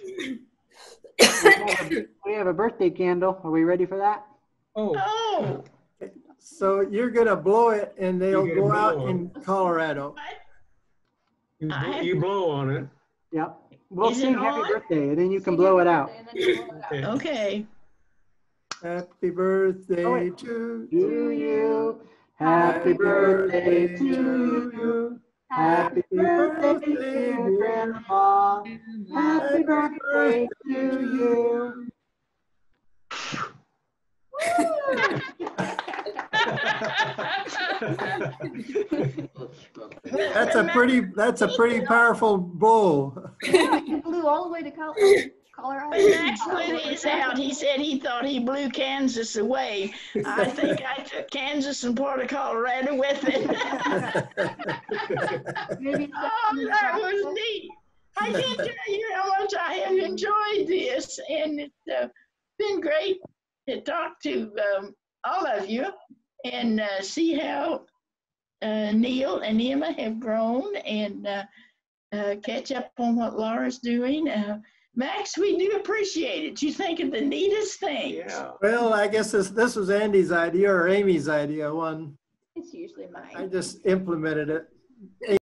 We have a birthday candle. Are we ready for that? Oh, So you're gonna blow it, and they'll You're gonna go out blow in Colorado. you blow on it. Yep. We'll Is it sing happy on? birthday, and then you can blow it out. Okay. okay. Happy birthday wait. to To you, happy birthday to you. Happy birthday, dear Grandma. Happy birthday to you. That's a pretty powerful blow. You flew all the way to Colorado. When Max blew his out, he said he thought he blew Kansas away. I think I took Kansas and part of Colorado with it. Maybe Oh, that was neat. I can't tell you how much I have enjoyed this, and it's been great to talk to all of you and see how Neil and Emma have grown and catch up on what Laura's doing. Max, we do appreciate it. You think of the neatest things. Yeah. Well, I guess this was Andy's idea or Amy's idea. It's usually mine. I just implemented it.